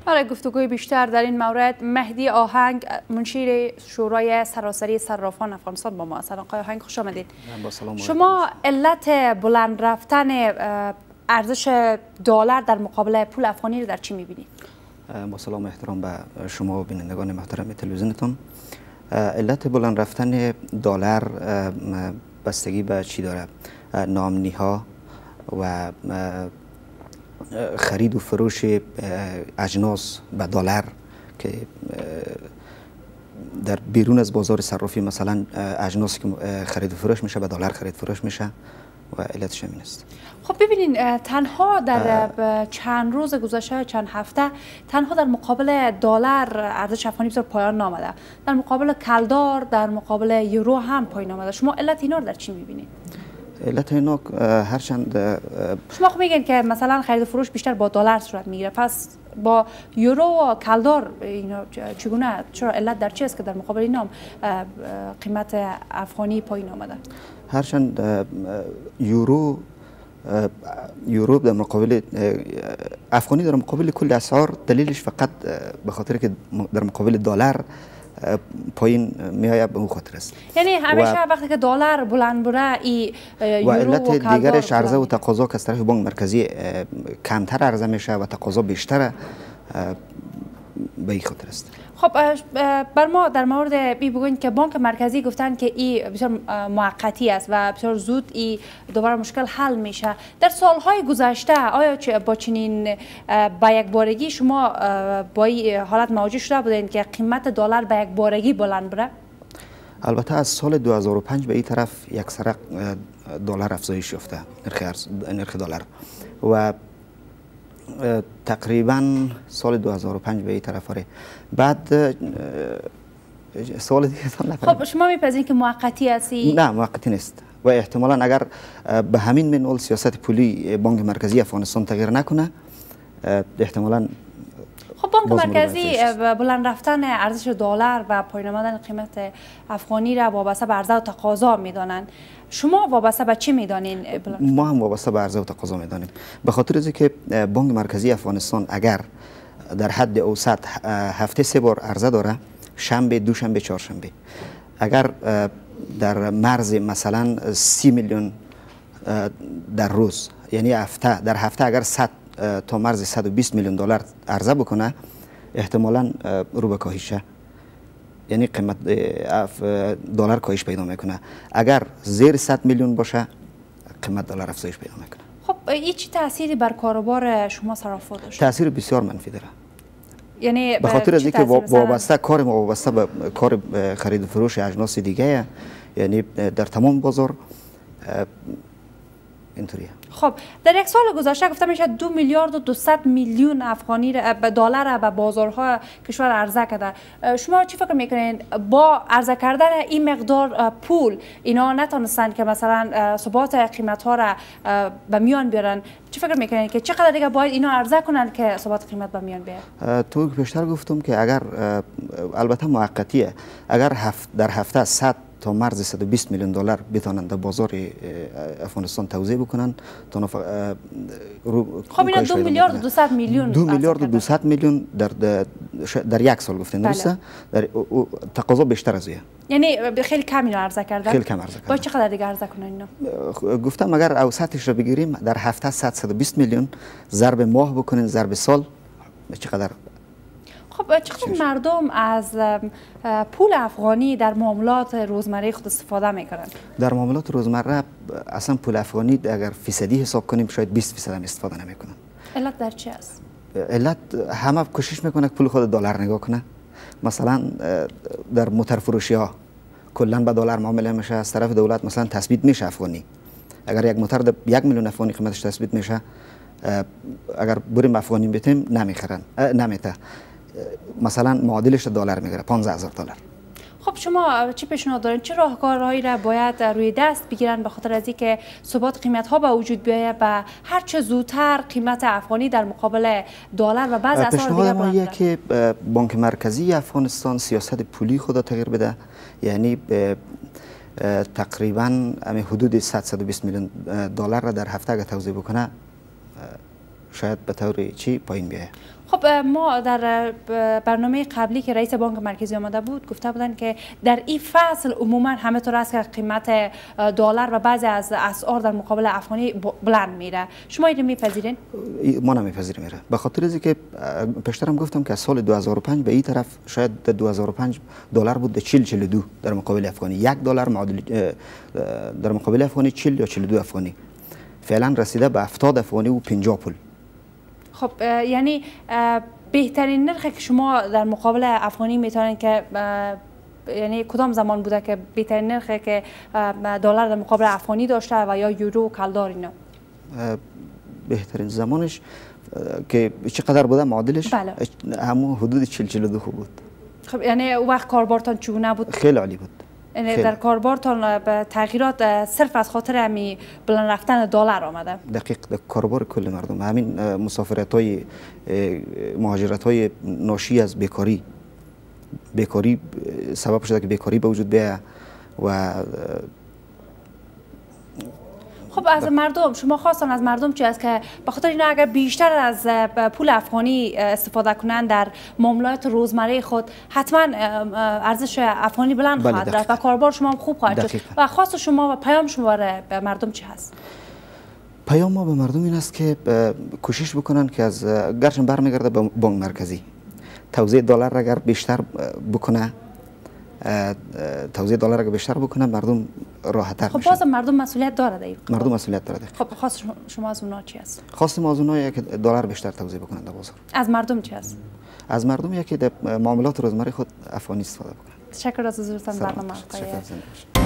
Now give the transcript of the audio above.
برای گفتگوی بیشتر در این مورد مهدی آهنگ منشی شورای سراسری صرافان افغانستان با ما هستند. آقای آهنگ خوش آمدید. شما علت بلند رفتن ارزش دلار در مقابل پول افغانی رو در چی می‌بینید؟ با سلام و احترام به شما و بینندگان محترم تلویزیونتون. علت بلند رفتن دلار بستگی به چی داره؟ نامنی‌ها و خرید و فروش اجناس به دلار که در بیرون از بازار صرافی مثلا اجناسی که خرید و فروش میشه به دلار خرید فروش میشه و علتش همین است. خب ببینین تنها در چند روز گذشته چند هفته تنها در مقابل دلار ارزش افغانی بسیار پایان نامده، در مقابل کلدار در مقابل یورو هم پایین آمده. شما علت اینا رو در چی میبینید؟ علت اینا هرچند شما خب میگین که مثلا خرید و فروش بیشتر با دلار صورت میگیره، پس با یورو و کلدار اینا چگونه، چرا علت در چی است که در مقابل اینا قیمت افغانی پایین آمده؟ هرچند یورو در مقابل افغانی در مقابل کل اسعار دلیلش فقط به خاطر که در مقابل دلار پایین میآید به اون خاطر است. یعنی همیشه وقتی که دلار بلند بره یورو و علت دیگرش عرضه و تقاضا که از طرف بانک مرکزی کمتر عرضه میشه و تقاضا بیشتره به این خاطر است. خب بر ما در مورد بگوین که بانک مرکزی گفتن که این بسیار موقتی است و بسیار زود این دوباره مشکل حل میشه. در سالهای گذشته آیا با چنین با یک بارگی شما با این حالت مواجه شده بودین که قیمت دلار با یک بارگی بلند بره؟ البته از سال 2005 به این طرف یک سرق دلار افزایش یافته، نرخ دلار و تقریبا سال 2005 به این طرف آره. بعد سوال دیگه خب شما میپذیرید که موقتی هستی؟ نه موقتی نیست و احتمالا اگر به همین منوال سیاست پولی بانک مرکزی افغانستان تغییر نکنه احتمالا خب بانک مرکزی بلند رفتن ارزش دلار و پایین آمدن قیمت افغانی را وابسته به عرضه و تقاضا میدانند. شما وابسته به چی میدانین؟ ما هم وابسته به عرضه و تقاضا میدانیم، به خاطر از اینکه بانک مرکزی افغانستان اگر در حد اوسط هفته 3 بار عرضه داره، شنبه، دوشنبه، چهارشنبه، اگر در مرز مثلا 30 میلیون در روز، یعنی در هفته اگر 100 تا مرز 120 میلیون دلار عرضه بکنه احتمالا رو به کاهشه، یعنی قیمت دلار کاهش پیدا میکنه. اگر زیر 100 میلیون باشه قیمت دلار افزایش پیدا میکنه. خب این چه تأثیری بر کاروبار شما صرافا داشت؟ تأثیر بسیار منفی داره. یعنی به خاطر از اینکه وابسته کار ما وابسته به کار خرید و فروش اجناس دیگه، یعنی در تمام بازار اینطوریه. خب در یک سال گذشته گفته میشه 2 میلیارد و 200 میلیون افغانی دلار به بازارهای کشور عرضه کرده. شما چی فکر میکنین با عرضه کردن این مقدار پول اینا نتونستن که مثلا ثبات قیمت ها را به میان بیارن؟ چی فکر میکنین که چقدر دیگه باید اینا عرضه کنن که ثبات قیمت به میان بیاد؟ تو بیشتر گفتم که اگر البته موقتیه، اگر در هفته 100 تا مرز 120 میلیون دلار بتونن در بازار افغانستان توزیع بکنن تا خب اینا 2 میلیارد و 200 میلیون 2 میلیارد و 200 میلیون در یک سال گفتین درسته؟ در تقاضا بیشتر از اینه، یعنی خیلی کم اینا عرضه کردن. خیلی کم عرضه کردن. با چقدر دیگه عرضه کنن اینا؟ گفتم اگر اوسطش رو بگیریم در هفته 120 میلیون ضرب ماه بکنین ضرب سال چقدر؟ خب چقدر مردم از پول افغانی در معاملات روزمره خود استفاده میکنن؟ در معاملات روزمره اصلا پول افغانی اگر فیصدی حساب کنیم شاید 20% هم استفاده نمیکنن. علت در چی است؟ علت همه کوشش میکنه پول خود دلار نگاه کنه. مثلا در موتر فروشی ها کلا به دلار معامله میشه، از طرف دولت مثلا تثبیت میشه افغانی. اگر یک موتر 1 میلیون افغانی قیمتش تثبیت میشه، اگر بریم افغانی بتیم نمیته، مثلا معادلش دلار میگیره 15000 دلار. خب شما چی پیشنهاد دارین؟ چه راهکارهایی را باید روی دست بگیرن به خاطر از اینکه ثبات قیمت ها به وجود بیاید و هر چه زودتر قیمت افغانی در مقابل دلار و بعض اسعار دیگه بلند بشه؟ که بانک مرکزی افغانستان سیاست پولی خود تغییر بده، یعنی تقریبا حدود 100-120 میلیون دلار را در هفته اگه توزیع بکنه شاید به طور چی پایین بیاید. خب ما در برنامه قبلی که رئیس بانک مرکزی آمده بود گفته بودن که در این فصل عموما همه طور است که قیمت دلار و بعضی از اسعار در مقابل افغانی بلند میره. شما اینو میپذیرین؟ ما نمیپذیریم میره. به خاطر از اینکه پیشترم گفتم که از سال 2005 به این طرف شاید 2005 دلار بود 42 در مقابل افغانی. 1 دلار معادل در مقابل افغانی 40 یا 42 افغانی. فعلا رسیده به 70 افغانی و 50 پول. خب یعنی بهترین نرخی که شما در مقابل افغانی میتونین که یعنی کدام زمان بوده که بهترین نرخی که دلار در مقابل افغانی داشته و یا یورو و کلدار اینا؟ بهترین زمانش که چقدر بوده معادلش؟ بله. همون حدود 40-42 بود. خب یعنی او وقت کاربارتان چگونه بود؟ خیلی عالی بود. یعنی در کاربارتان به تغییرات صرف از خاطر همی بلند رفتن دلار آمده؟ دقیق در کاربار کل مردم. همین مسافرت های مهاجرت های ناشی از بیکاری سبب شده که بیکاری به وجود بیاید و خب از مردم شما خواستان از مردم چی است که به خاطر اینا اگر بیشتر از پول افغانی استفاده کنن در معاملات روزمره خود حتما ارزش افغانی بلند خواهد رفت و کاربار شما هم خوب خواهد شد. و خواست شما و پیام شما به مردم چی هست؟ پیام ما به مردم این است که کوشش بکنن که از گرچه برمیگرده به بانک مرکزی توزیع دلار اگر بیشتر بکنه مردم راحت‌تر میشن. خب باز مردم مسئولیت داره دیگه. مردم مسئولیت داره. خب خواست شما از اونها چی است؟ خواست ما از اونها که دلار بیشتر توزیع بکنن در بازار. از مردم چی است؟ از مردم که در معاملات روزمره خود افغانی استفاده بکنن. تشکر از حضورتان برنامه.